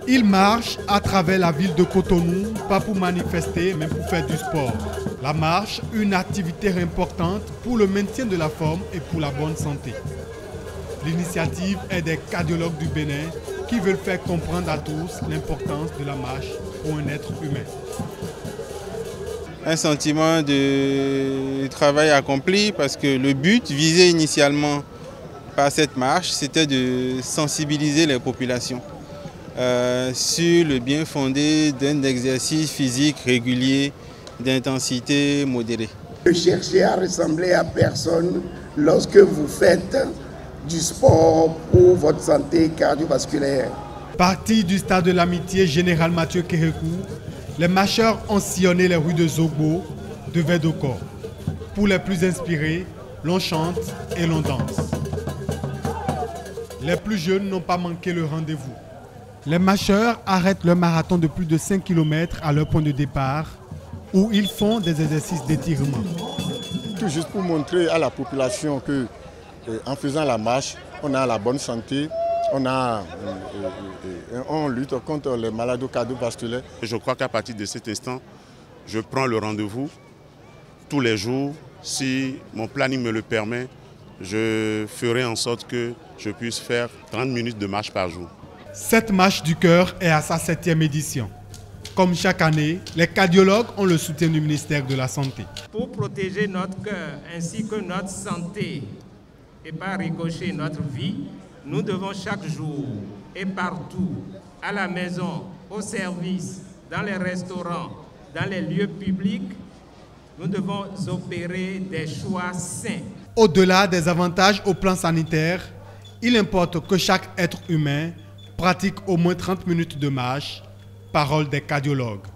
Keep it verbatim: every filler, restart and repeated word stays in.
Ils marchent à travers la ville de Cotonou, pas pour manifester, mais pour faire du sport. La marche, une activité importante pour le maintien de la forme et pour la bonne santé. L'initiative est des cardiologues du Bénin qui veulent faire comprendre à tous l'importance de la marche pour un être humain. Un sentiment de travail accompli parce que le but visé initialement par cette marche, c'était de sensibiliser les populations euh, sur le bien fondé d'un exercice physique régulier d'intensité modérée. Ne cherchez à ressembler à personne lorsque vous faites du sport pour votre santé cardiovasculaire. Parti du stade de l'amitié Général Mathieu Kérékou, les marcheurs ont sillonné les rues de Zogbo, de Vedokor. Pour les plus inspirés, l'on chante et l'on danse. Les plus jeunes n'ont pas manqué le rendez-vous. Les marcheurs arrêtent leur marathon de plus de cinq kilomètres à leur point de départ, où ils font des exercices d'étirement. Tout juste pour montrer à la population que, en faisant la marche, on a la bonne santé, on, a, on lutte contre les maladies cardiovasculaires. Je crois qu'à partir de cet instant, je prends le rendez-vous tous les jours. Si mon planning me le permet, je ferai en sorte que je puisse faire trente minutes de marche par jour. Cette marche du cœur est à sa septième édition. Comme chaque année, les cardiologues ont le soutien du ministère de la Santé. Pour protéger notre cœur ainsi que notre santé et par ricochet notre vie, nous devons chaque jour et partout, à la maison, au service, dans les restaurants, dans les lieux publics, nous devons opérer des choix sains. Au-delà des avantages au plan sanitaire, il importe que chaque être humain pratique au moins trente minutes de marche, parole des cardiologues.